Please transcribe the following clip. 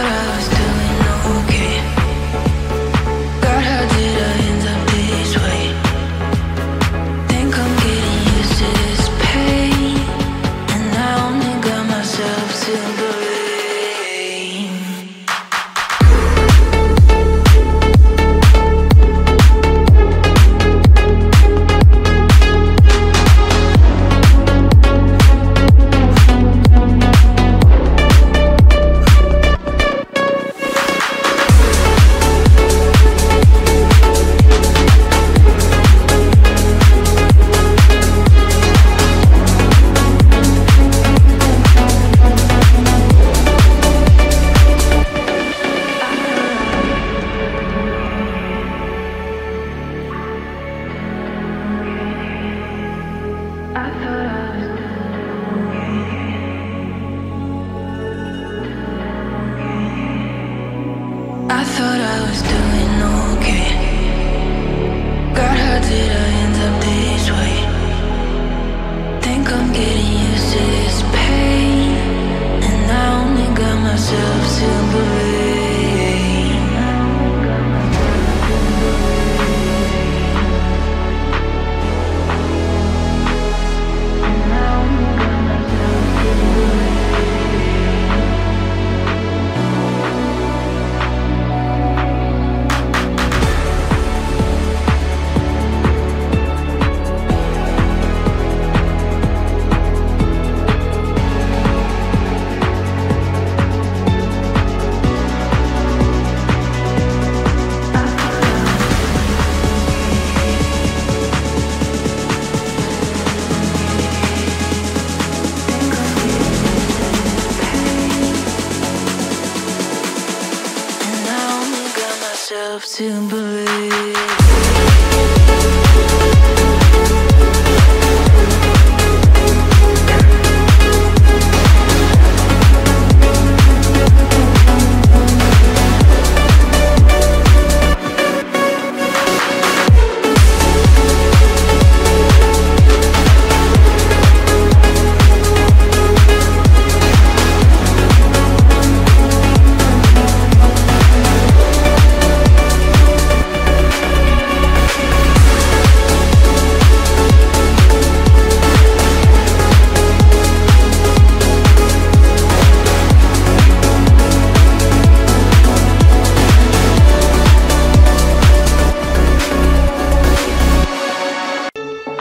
thought I was doing okay. God, how did I end up this way? Think I'm getting used to this pain, and I only got myself to blame. I thought I was doing okay. God, how did I end up this way? Think I'm getting used to this pain, and I only got myself to blame. To believe